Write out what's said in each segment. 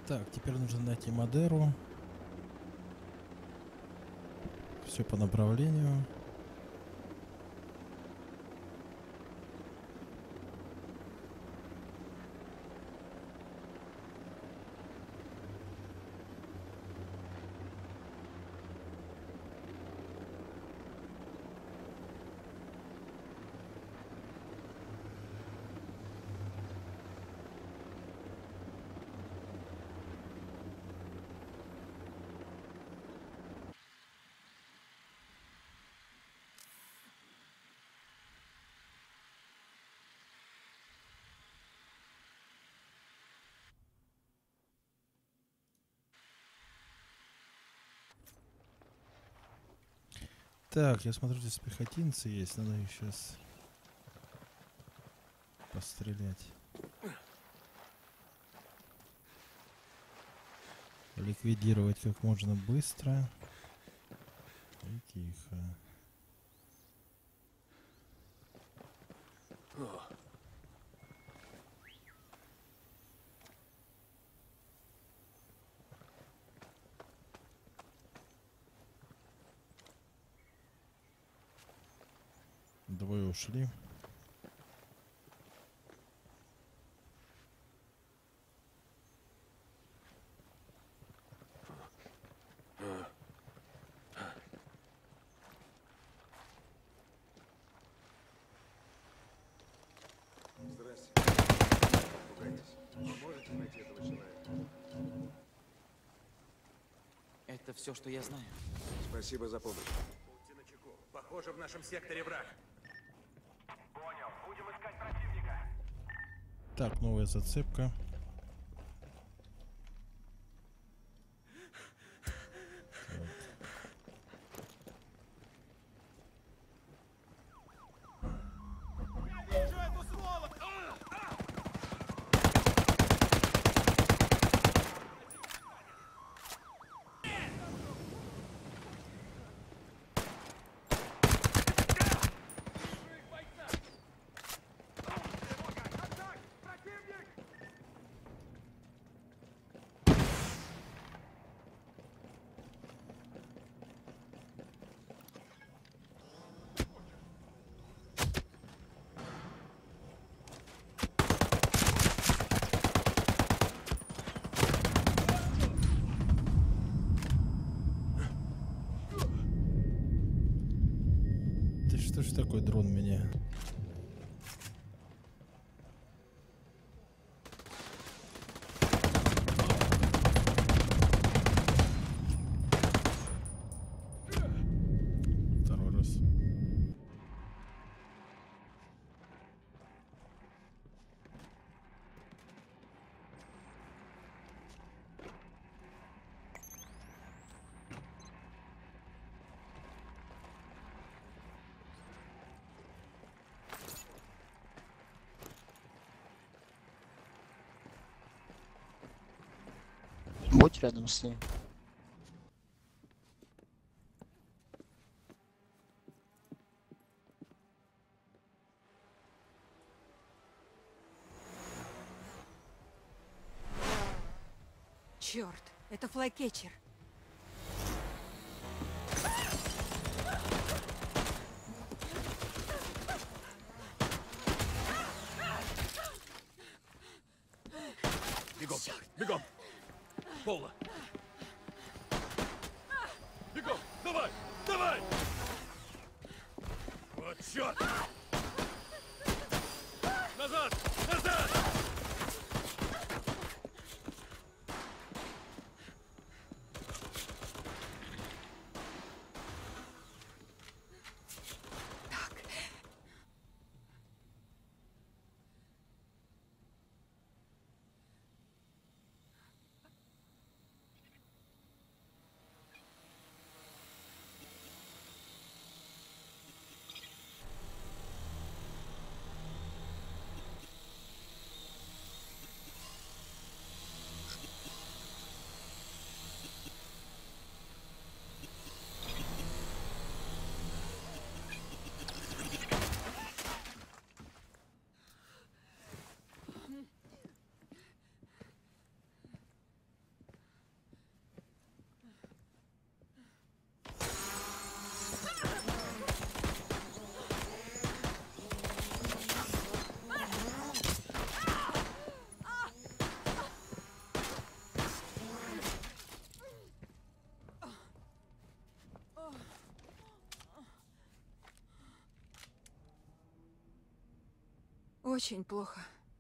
Так, теперь нужно найти Мадеру. Все по направлению. Так, я смотрю, здесь пехотинцы есть. Надо их сейчас пострелять. Ликвидировать как можно быстро. И тихо. Двое ушли. Здрасте. Пугайтесь. Вы можете найти этого человека? Это все, что я знаю. Спасибо за помощь. Будьте начеку. Похоже, в нашем секторе враг. Понял. Будем искать противника. Так, новая зацепка. Я вижу эту сволочь! Ты что ж такой дрон меня? Второй раз. Будь рядом с ним. Черт, это флайкетчер. Бегом! Бегом! Пола! Бегом! Давай! Давай! Вот черт! Назад! Назад! Очень плохо.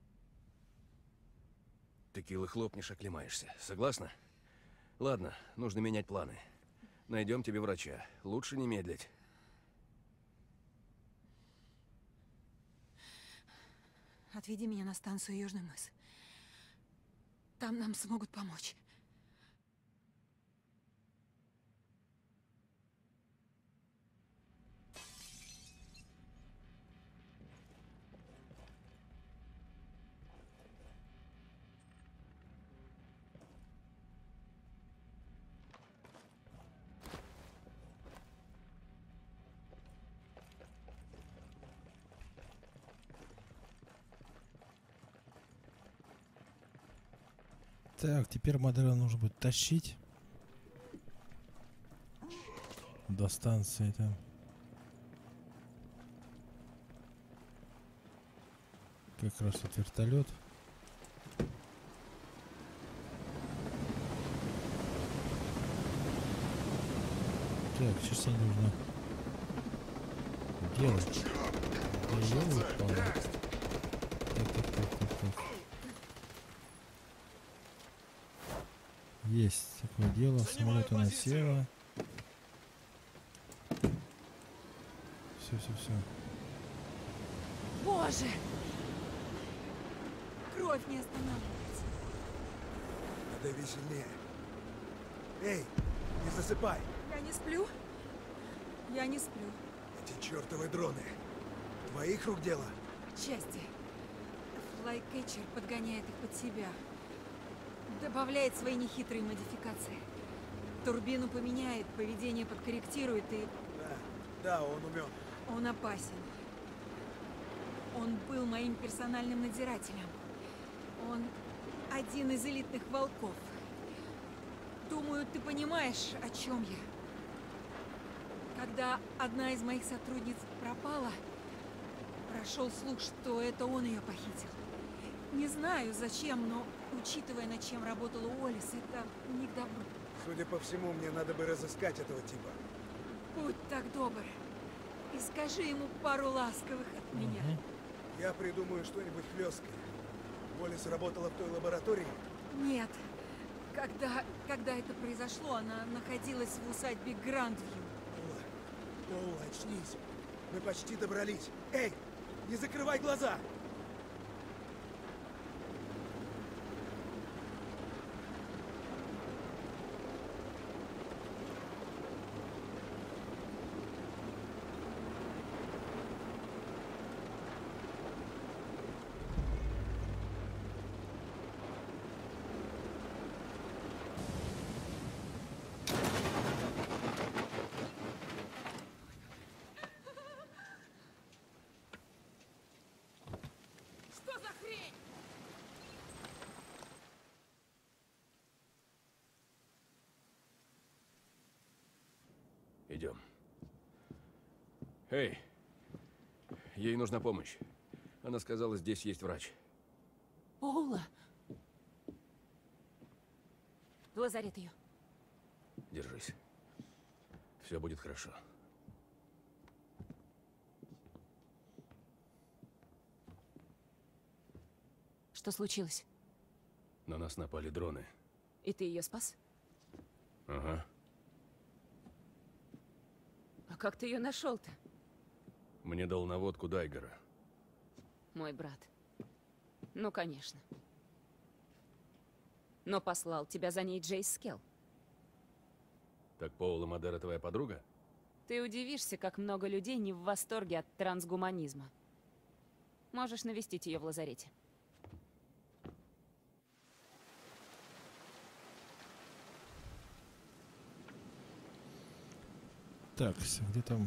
Текилы хлопнешь, оклемаешься. Согласна? Ладно, нужно менять планы. Найдем тебе врача. Лучше не медлить. Отведи меня на станцию Южный мыс. Там нам смогут помочь. Так, теперь Модера нужно будет тащить до станции там. Как раз вот вертолет. Так, сейчас мне нужно делать. Да я выполняю. Так. Есть такое дело. Самолет у нас села. Все. Боже! Кровь не останавливается. Дави сильнее. Эй, не засыпай. Я не сплю. Я не сплю. Эти чертовы дроны. Твоих рук дело? Части. Флайкетчер подгоняет их под себя. Добавляет свои нехитрые модификации. Турбину поменяет, поведение подкорректирует и... Да, он умен. Он опасен. Он был моим персональным надзирателем. Он один из элитных волков. Думаю, ты понимаешь, о чем я. Когда одна из моих сотрудниц пропала, прошел слух, что это он ее похитил. Не знаю, зачем, но, учитывая, над чем работала Уоллес, это не к добру. Судя по всему, мне надо бы разыскать этого типа. Будь так добр и скажи ему пару ласковых от меня. Я придумаю что-нибудь хлесткое. Уоллес работала в той лаборатории? Нет. Когда это произошло, она находилась в усадьбе Грандвью. Поула, очнись. Мы почти добрались. Эй, не закрывай глаза! Что за хрень? Идем. Эй, ей нужна помощь. Она сказала, здесь есть врач. Поула? В лазарет ее. Держись. Все будет хорошо. Что случилось? На нас напали дроны. И ты ее спас? Ага. А как ты ее нашел-то? Мне дал наводку Дайгера. Мой брат. Ну, конечно. Но послал тебя за ней Джейс Скелл. Так Поула Модера твоя подруга? Ты удивишься, как много людей не в восторге от трансгуманизма. Можешь навестить ее в лазарете. Так, где там?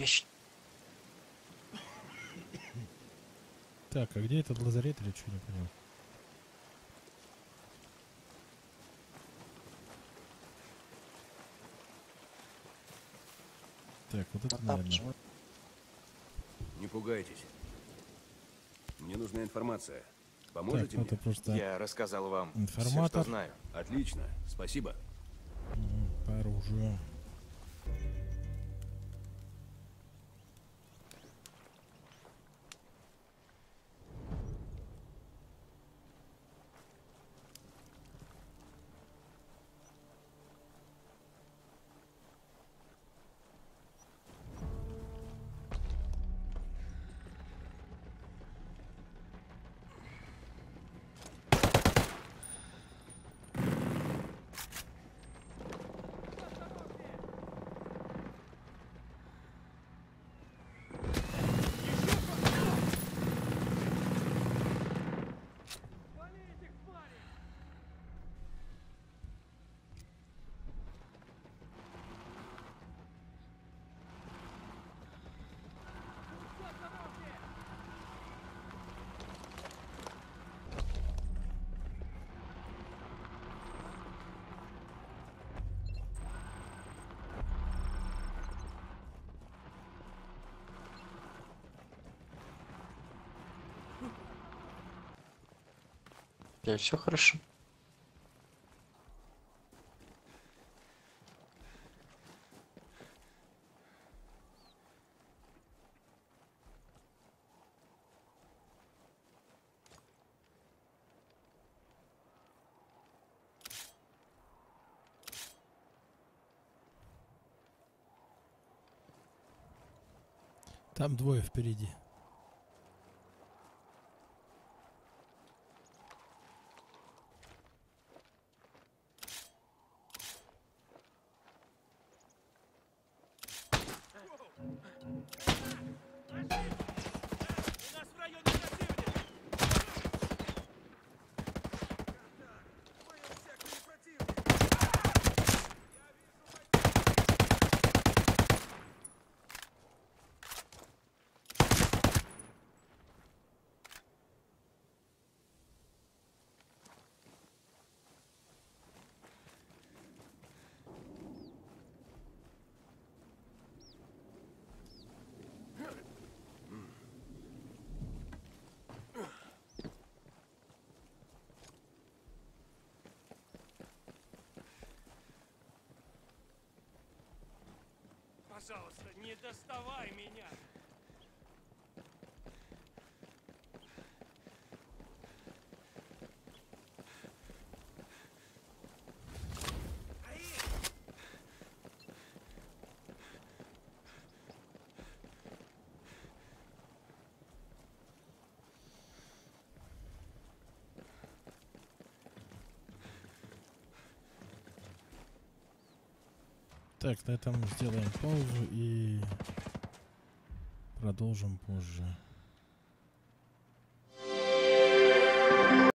Так, а где этот лазарет или что, не понял? Так, вот это, наверное. Не пугайтесь. Мне нужна информация. Так, Поможете ну мне? это просто Я рассказал вам все, информатор. что знаю. Отлично, спасибо. По оружию. Все хорошо. Там двое впереди. У нас в районе противник! Понял, всякий противник. Пожалуйста, не доставай меня! Так, на этом сделаем паузу и продолжим позже.